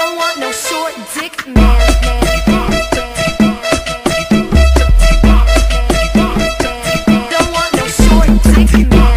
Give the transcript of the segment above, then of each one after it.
Don't want no short dick man. Don't want no short dick man.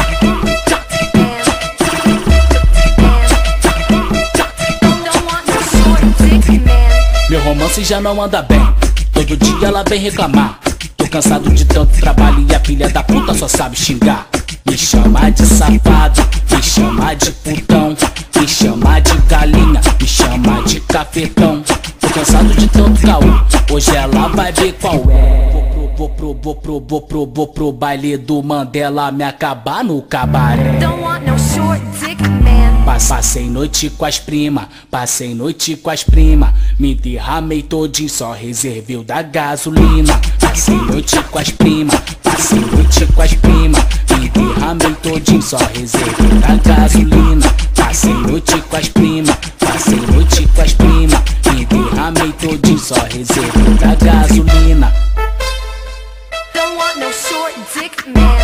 Don't want no short dick man. Meu romance já não anda bem, todo dia ela vem reclamar. Tô cansado de tanto trabalho e a filha da puta só sabe xingar. Me chama de safado, me chama de putão, me chama de galinha, me chama de cafetão. Tô cansado de tanto caô, hoje ela vai ver qual é. Vou pro baile do Mandela, me acabar no cabaré. Don't want no short dick man. Passei noite com as primas, passei noite com as primas. Me derramei todinho, só reservei o da gasolina. Passei noite com as primas, passei noite com as primas. Me derramei todinho, só reservei o da gasolina. Passei noite com as primas, passei noite com as primas. Me derramei todinho, só reservei o da gasolina. Don't want no short dick man.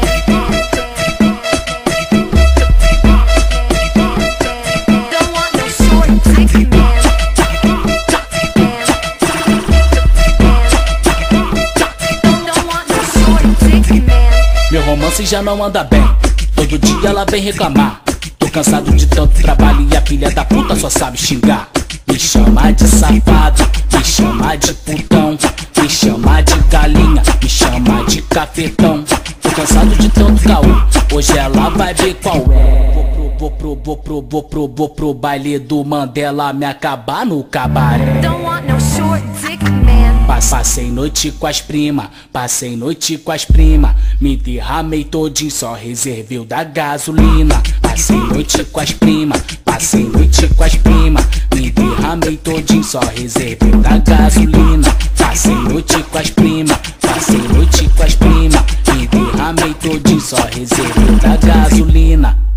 Don't want no short dick man. Don't want no short dick man. Meu romance já não anda bem, todo dia ela vem reclamar. Tô cansado de tanto trabalho e a filha da puta só sabe xingar. Me chama de safado, me chama de putão, me chama de galinha, me chama de cafetão. Tô cansado de tanto caô, hoje ela vai ver qual é. Vou pro baile do Mandela, me acabar no cabaré. Don't want no short dick man. Passei noite com as primas, passei noite com as primas. Me derramei todinho, só reservei o da gasolina. Passei noite com as primas, passei noite com as primas. Me derramei todinho, só reservei o da gasolina. Passei noite com as primas, passei noite com as primas. Me derramei todinho, só reservei o da gasolina.